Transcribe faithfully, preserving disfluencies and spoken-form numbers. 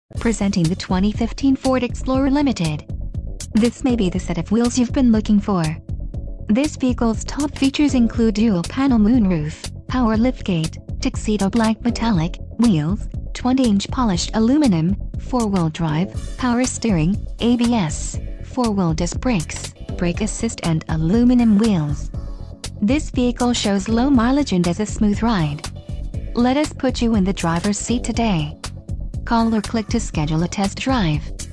Presenting the twenty fifteen Ford Explorer Limited. This may be the set of wheels you've been looking for. This vehicle's top features include dual-panel moonroof, power liftgate, tuxedo black metallic wheels, twenty inch polished aluminum, four-wheel drive, power steering, A B S, four-wheel disc brakes, brake assist and aluminum wheels. This vehicle shows low mileage and has a smooth ride. Let us put you in the driver's seat today. Call or click to schedule a test drive.